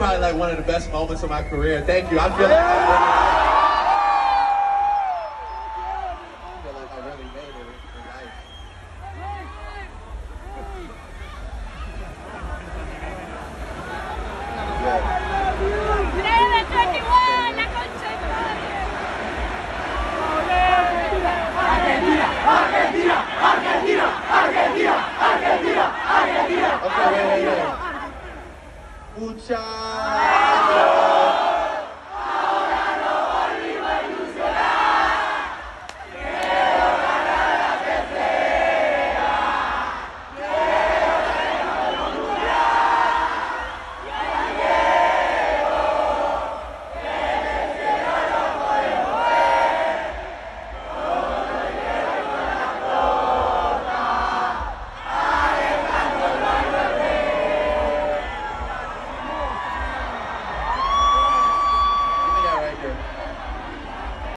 probably like one of the best moments of my career. Thank you. I feel like I really made it in life. Argentina, Argentina, Argentina, Argentina, Argentina, Argentina. Okay, wait. Mucha.